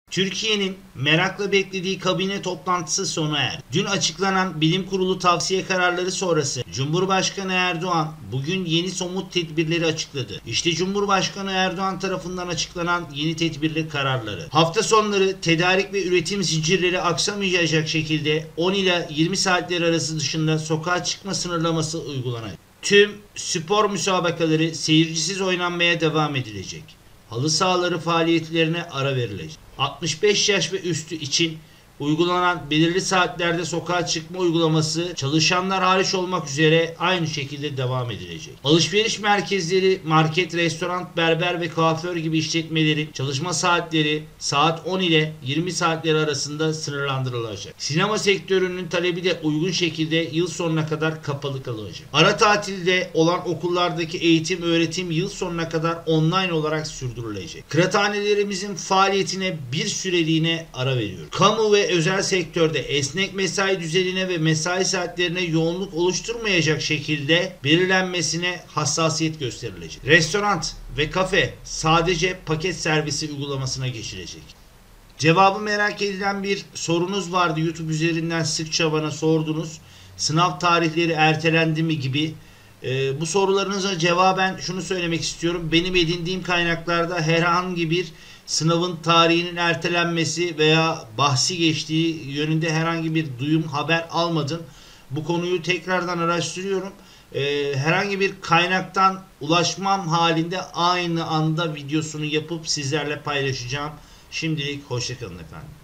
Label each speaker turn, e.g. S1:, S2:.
S1: Türkiye'nin merakla beklediği kabine toplantısı sona erdi. Dün açıklanan bilim kurulu tavsiye kararları sonrası Cumhurbaşkanı Erdoğan bugün yeni somut tedbirleri açıkladı. İşte Cumhurbaşkanı Erdoğan tarafından açıklanan yeni tedbirli kararları. Hafta sonları tedarik ve üretim zincirleri aksamayacak şekilde 10 ila 20 saatler arası dışında sokağa çıkma sınırlaması uygulanacak. Tüm spor müsabakaları seyircisiz oynanmaya devam edilecek. Halı sahaları faaliyetlerine ara verilecek. 65 yaş ve üstü için uygulanan belirli saatlerde sokağa çıkma uygulaması çalışanlar hariç olmak üzere aynı şekilde devam edilecek. Alışveriş merkezleri, market, restoran, berber ve kuaför gibi işletmelerin çalışma saatleri saat 10 ile 20 saatleri arasında sınırlandırılacak. Sinema sektörünün talebi de uygun şekilde yıl sonuna kadar kapalı kalacak. Ara tatilde olan okullardaki eğitim öğretim yıl sonuna kadar online olarak sürdürülecek. Kıraathanelerimizin faaliyetine bir süreliğine ara veriyor. Kamu ve özel sektörde esnek mesai düzenine ve mesai saatlerine yoğunluk oluşturmayacak şekilde belirlenmesine hassasiyet gösterilecek. Restoran ve kafe sadece paket servisi uygulamasına geçilecek. Cevabı merak edilen bir sorunuz vardı. YouTube üzerinden sıkça bana sordunuz. Sınav tarihleri ertelendi mi gibi. Bu sorularınıza cevaben şunu söylemek istiyorum. Benim edindiğim kaynaklarda herhangi bir sınavın tarihinin ertelenmesi veya bahsi geçtiği yönünde herhangi bir duyum, haber almadım. Bu konuyu tekrardan araştırıyorum. Herhangi bir kaynaktan ulaşmam halinde aynı anda videosunu yapıp sizlerle paylaşacağım. Şimdilik hoşça kalın efendim.